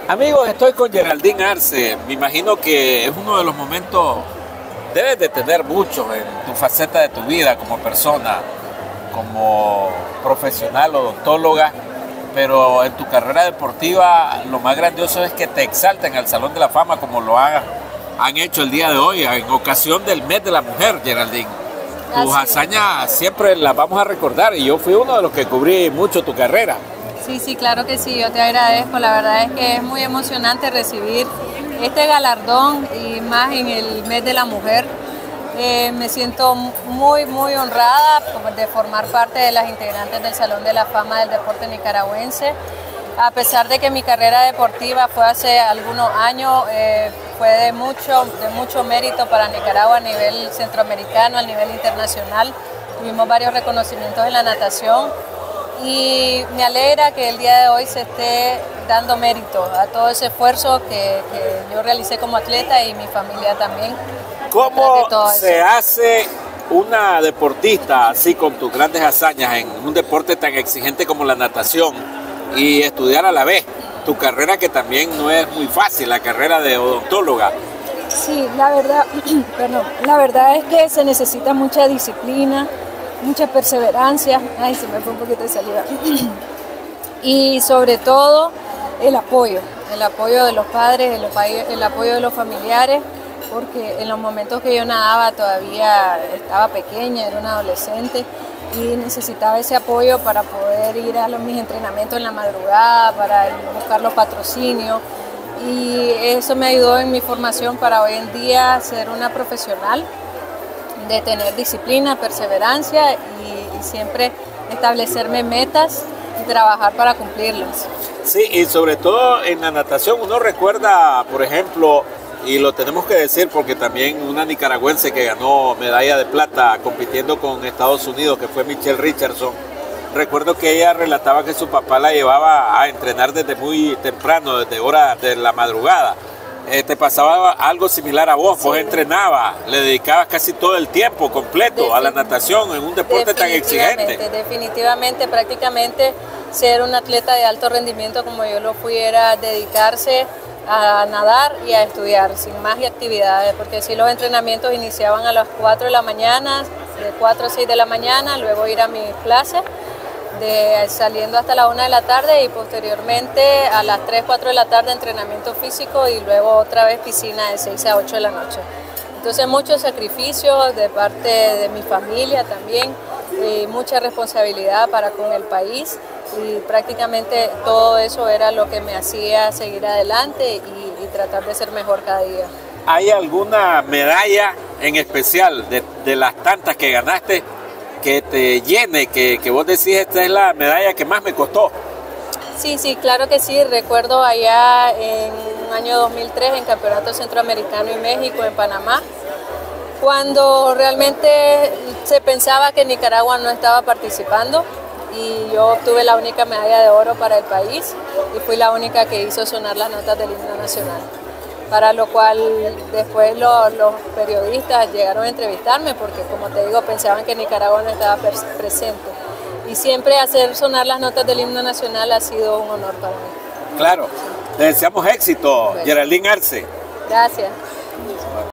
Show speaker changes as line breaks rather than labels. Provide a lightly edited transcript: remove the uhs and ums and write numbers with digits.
Amigos, estoy con Geraldine Arce. Me imagino que es uno de los momentos, debes de tener muchos en tu faceta de tu vida como persona, como profesional o odontóloga, pero en tu carrera deportiva lo más grandioso es que te exalten al Salón de la Fama como lo han hecho el día de hoy, en ocasión del mes de la mujer, Geraldine. Tus hazañas siempre las vamos a recordar y yo fui uno de los que cubrí mucho tu carrera.
Sí, claro que sí, yo te agradezco. La verdad es que es muy emocionante recibir este galardón y más en el mes de la mujer. Me siento muy honrada de formar parte de las integrantes del Salón de la Fama del Deporte Nicaragüense. A pesar de que mi carrera deportiva fue hace algunos años, fue de mucho mérito para Nicaragua a nivel centroamericano, a nivel internacional. Tuvimos varios reconocimientos en la natación. Y me alegra que el día de hoy se esté dando mérito a todo ese esfuerzo que yo realicé como atleta y mi familia también.
¿Cómo se hace una deportista así con tus grandes hazañas en un deporte tan exigente como la natación y estudiar a la vez tu carrera, que también no es muy fácil, la carrera de odontóloga?
Sí, la verdad es que se necesita mucha disciplina, mucha perseverancia. Ay, se me fue un poquito de saliva. Y sobre todo el apoyo de los padres, el apoyo de los familiares, porque en los momentos que yo nadaba todavía estaba pequeña, era una adolescente y necesitaba ese apoyo para poder ir a mis entrenamientos en la madrugada, para buscar los patrocinios, y eso me ayudó en mi formación para hoy en día ser una profesional, de tener disciplina, perseverancia y siempre establecerme metas y trabajar para cumplirlas.
Sí, y sobre todo en la natación uno recuerda, por ejemplo, y lo tenemos que decir porque también una nicaragüense que ganó medalla de plata compitiendo con Estados Unidos, que fue Michelle Richardson. Recuerdo que ella relataba que su papá la llevaba a entrenar desde muy temprano, desde horas de la madrugada. ¿Te pasaba algo similar a vos? Sí. Vos entrenabas, le dedicabas casi todo el tiempo completo a la natación en un deporte tan exigente.
Definitivamente, prácticamente ser un atleta de alto rendimiento como yo lo fui era dedicarse a nadar y a estudiar, sin más actividades, porque si los entrenamientos iniciaban a las 4 de la mañana, de 4 a 6 de la mañana, luego ir a mis clases, saliendo hasta la 1 de la tarde y posteriormente a las 3, 4 de la tarde entrenamiento físico y luego otra vez piscina de 6 a 8 de la noche. Entonces muchos sacrificios de parte de mi familia también, mucha responsabilidad para con el país y prácticamente todo eso era lo que me hacía seguir adelante y tratar de ser mejor cada día.
¿Hay alguna medalla en especial de las tantas que ganaste que te llene, que vos decís esta es la medalla que más me costó?
Sí, claro que sí. Recuerdo allá en el año 2003 en Campeonato Centroamericano y México en Panamá, cuando realmente se pensaba que Nicaragua no estaba participando y yo obtuve la única medalla de oro para el país y fui la única que hizo sonar las notas del himno nacional. Para lo cual después los periodistas llegaron a entrevistarme porque, como te digo, pensaban que Nicaragua no estaba presente. Y siempre hacer sonar las notas del himno nacional ha sido un honor para mí.
Claro, le deseamos éxito, Geraldine Arce.
Gracias.